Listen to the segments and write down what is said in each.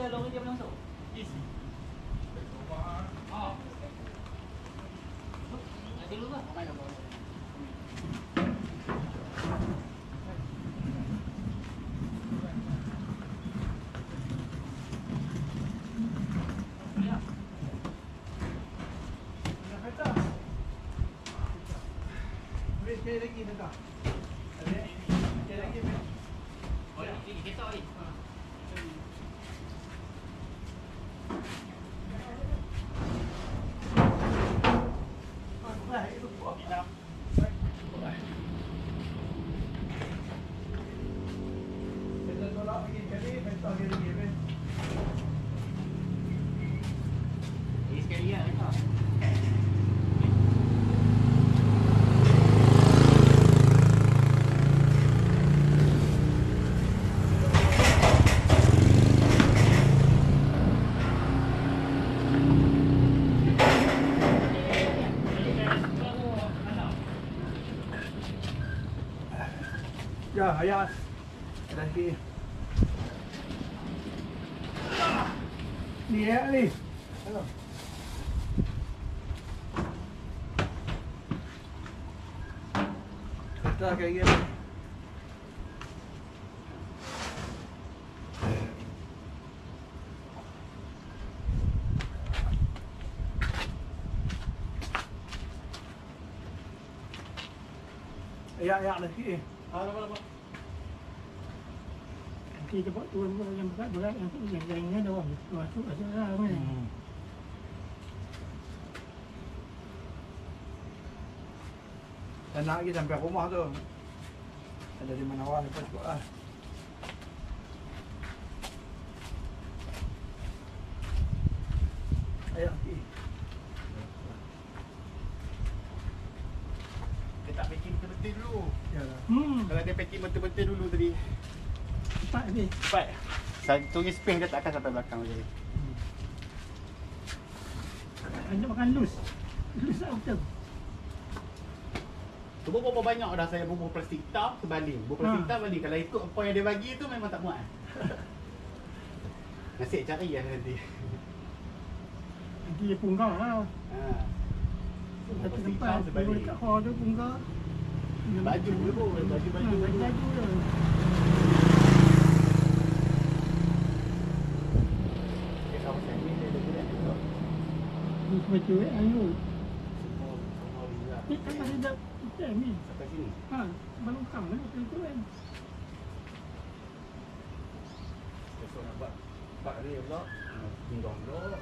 kata lori dia boleh masuk? Easy. Ah. Nanti dulu lah. Mana boleh? Sekali lagi tentang. Ada? Sekali lagi. Oh, ini ketok ni. Sekali ya, ketok. Ya, ayah. Ada lagi. Ni ya ni. Hello. Kita kayak gini. Ya, lagi. Apa? Nanti dapat turun yang berat-berat yang lainnya dah masuk ada kan. Dan nak pergi sampai rumah tu. Ada di mana awal lepas cukup lah. Ayo pergi. Dia tak packing betul-betul dulu. Yalah. Kalau dia packing betul-betul dulu tadi, Cepat ni. cepat. Saya tulis space dia tak akan sampai belakang tadi. Anda makan loose. Loose lah betul. Tu berapa banyak dah saya bubur plastik hitam sebalik. Bubur plastik hitam balik. Kalau ikut apa yang dia bagi tu memang tak muat. Nasib cari lah nanti. Nanti dia punggah lah. Ha. Bubur Satu plastik tempat hitam turun sebalik. dekat hall tu punggah. Baju dia pun, baju Baju je. Dia kawasan ni dia ada gerak juga. Ni semua cewek ayu. Semua juga. Ni kan masih dah hujan ni. Sampai sini. Ha, balongkang lah itu kan. Besok nak bak dia pula. Tinggal pula.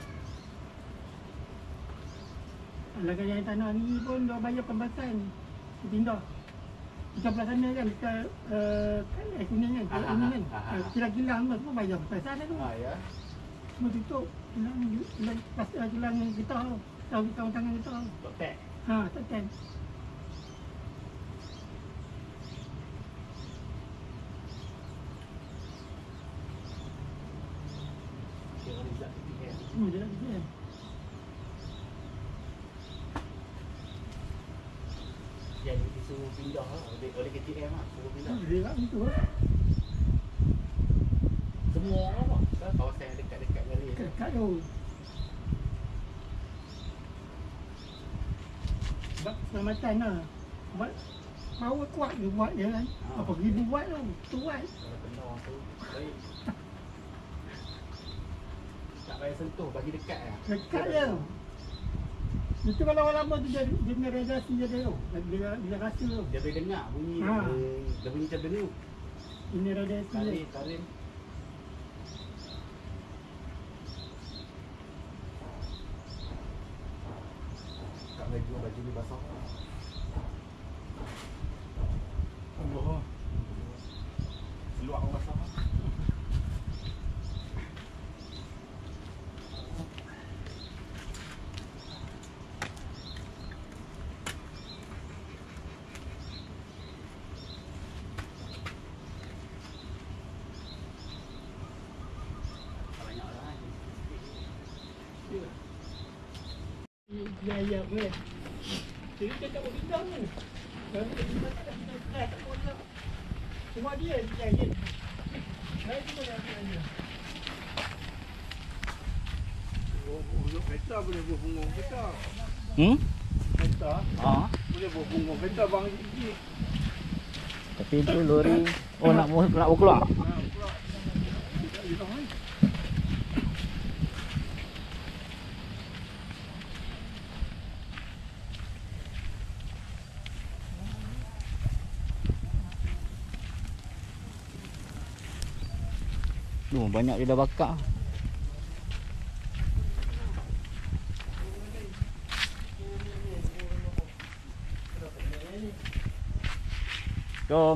Alah yang tanah ni pun dah bayar pembasan. Pindah. Kita belah sana kan, dekat kan air kuning kan, air kuning kan. Kilang-kilang tu semua bayar pembasan tu. Ha ya. Semua tutup. Kilang yang kita tu. Tahu tangan kita tu. Tok tag. Ha, tak kan. Kira Rizal PTM. Semua dia nak dia. Jadi disuruh pindah lah oleh KTM lah, suruh pindah. Dia nak itu lah. Semua orang lah, kawasan yang dekat-dekat kali ni. Dekat tu. Sebab keselamatan lah. Buat power kuat dia buat dia kan. Berapa ribu watt tu. Tu watt. Kalau kena tu, baik. Tak payah sentuh, bagi dekat lah. Dekat je. Itu kalau orang lama tu dia punya radiasi dia tu. Dia rasa tu. Dia boleh dengar bunyi, Ha. dia bunyi macam denu. Ini radiasi dia. Tarim. Kat baju ni basah. Allah. Seluar pun basah. Dia ayam kan. Jadi dia tak boleh pindah ni. Kalau dia pindah tak pindah, tak boleh. Semua dia ayam. Baik tu boleh ambil dia. Untuk kereta boleh buat punggung kereta. Kereta boleh buat punggung kereta bang gigi. Tapi tu lori. Oh nak keluar. Banyak dia dah bakar. Jom.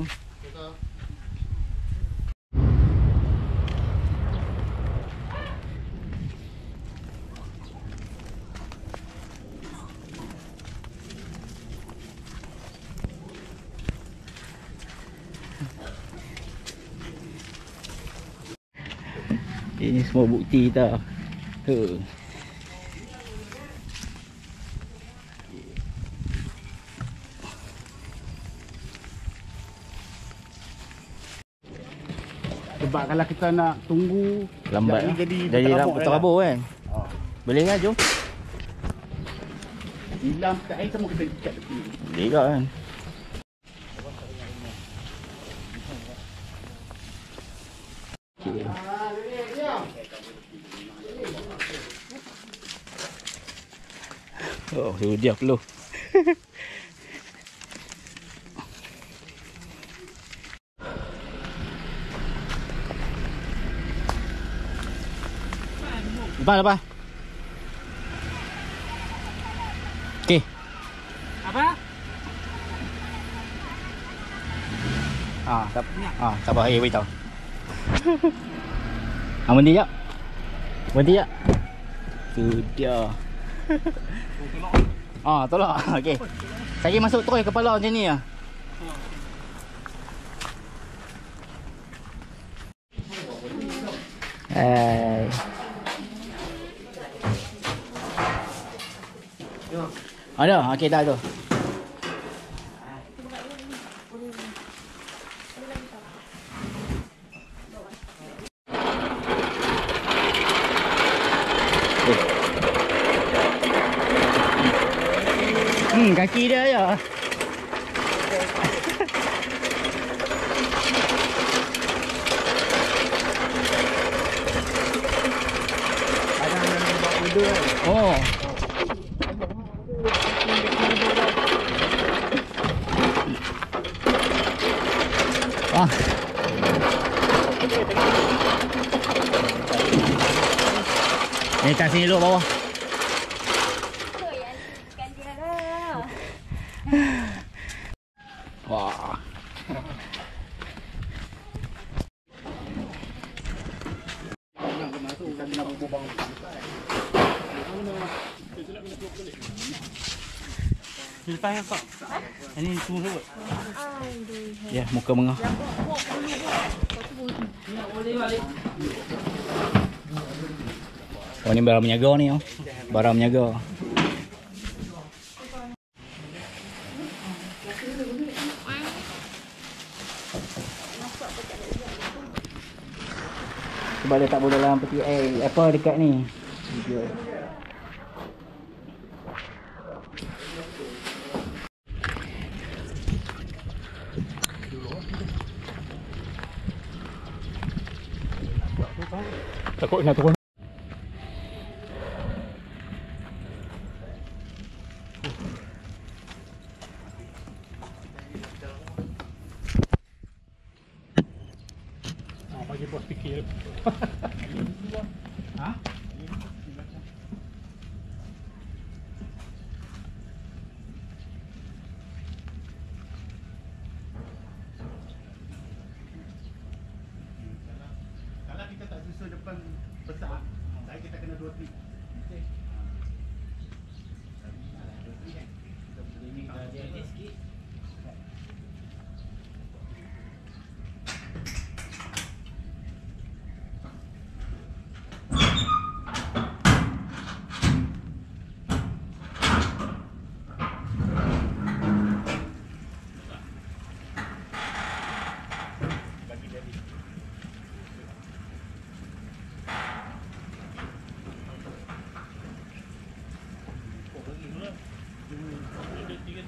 Ini semua bukti tau. Sebab kalau kita nak tunggu Lambat lah. Jadi terabur kan. Boleh kan jom. Hilang kat air semua kita ikat tepi. Boleh kan. Okay. Oh, suruh dia peluh. Lepas. Okey. Apa? Sabar. Beritahu. Berhenti jap. Tu dia. Tolak. Okey. Saya masuk terus kepala macam ni lah. Hai. Ada? Okey dah tu. Kaki dia je. Oh. Ni kat sini dulu bawah. Wah. Lepas yang kau. Ini semua sebut. Ya, muka mengah. Oh, ni barang menyaga ni. Barang menyaga. Sebab dia tak boleh dalam peti air apa dekat ni. Takut nak turun. Bagi bos fikir. Ha? Kalau kita tak susun depan besar, saya kita kena 2 trip. Okey.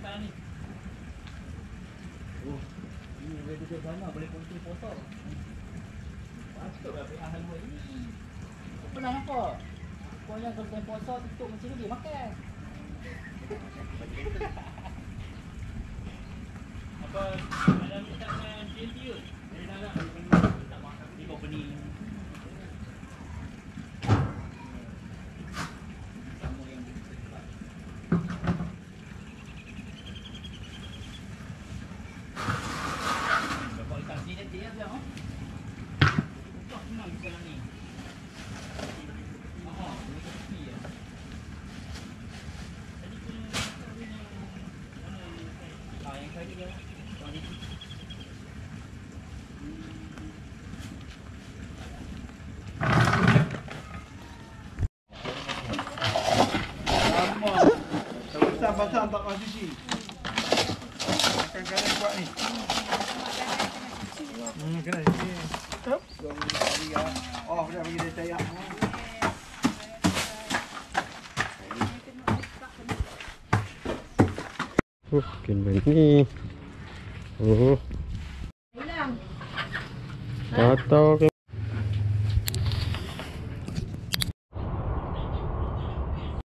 Oh, ini radio sana boleh kunci foto. Patutlah pergi halwa ini. Kau pernah nampak? Kau yang kalau time puasa tutup macam ni dia makan. Apa ada minta dengan TNT ke? Dia nak tak makan ni company. Sama yang dekat. Bapak ikan sini dia bilang oh. Buka senang sekarang ni. Ini kopi ya. Tadi punya yang kali dia. Tadi Lama. Tak basah tak masuk cuci. Kadang-kadang buat ni. Kena cuci. Oh, dah bagi dia cayak. Mungkin begini. Atau